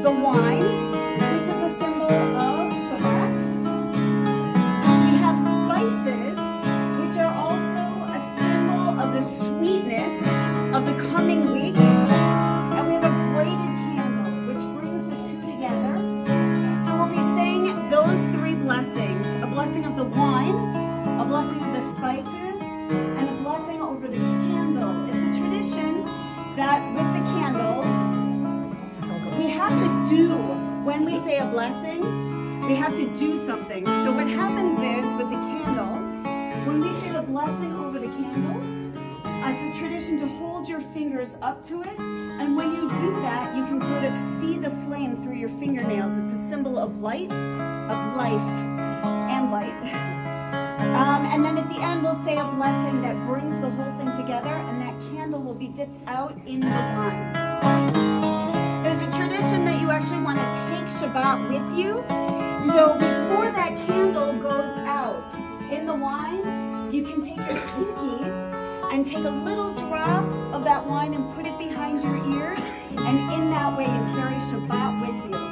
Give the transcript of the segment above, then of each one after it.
the wine, which is a symbol of Shabbat. We have spices, which are also a symbol of the sweetness of the coming week. And we have a braided candle, which brings the two together. So we'll be saying those three blessings: a blessing of the wine, a blessing of the spices, and a blessing over the candle. It's a tradition that with the candle, we have to do, when we say a blessing, we have to do something. So what happens is with the candle, when we say the blessing over the candle, it's a tradition to hold your fingers up to it. And when you do that, you can sort of see the flame through your fingernails. It's a symbol of light, of life, and light. And then at the end, we'll say a blessing that brings the whole thing together, and that candle will be dipped out in the wine. There's a tradition that you actually want to take Shabbat with you. So before that candle goes out in the wine, you can take your pinky and take a little drop of that wine and put it behind your ears, and in that way you carry Shabbat with you.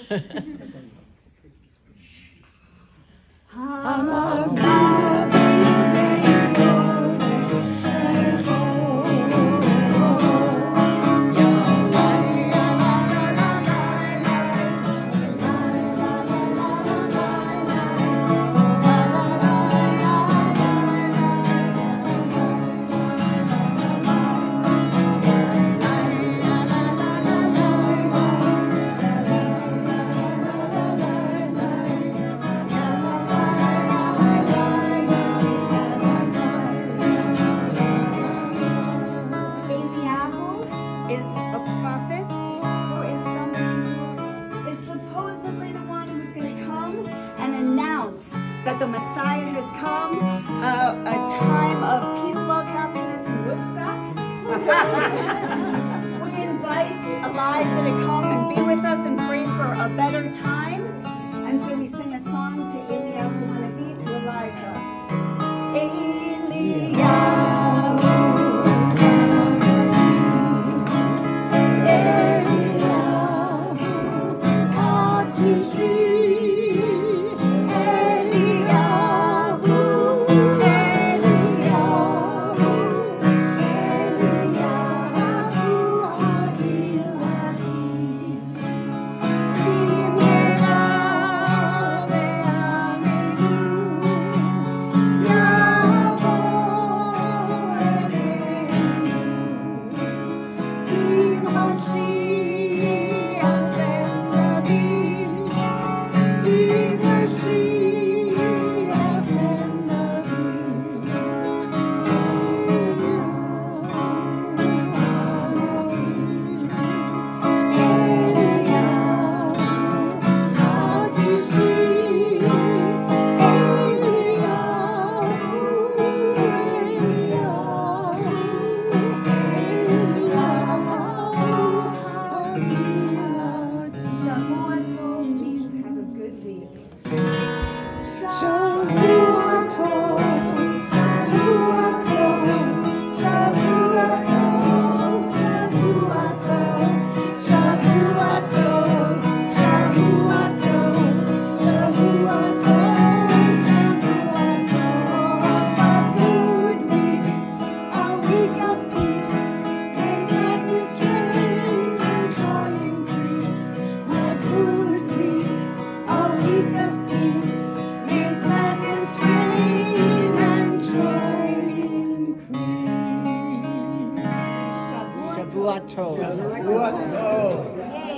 that the Messiah has come, a time of peace, love, happiness, and Woodstock. We invite Elijah to come and be with us and pray for a better time. And so we sing a song to Eliyahu Hanavi, to Elijah. Shavuot Tov.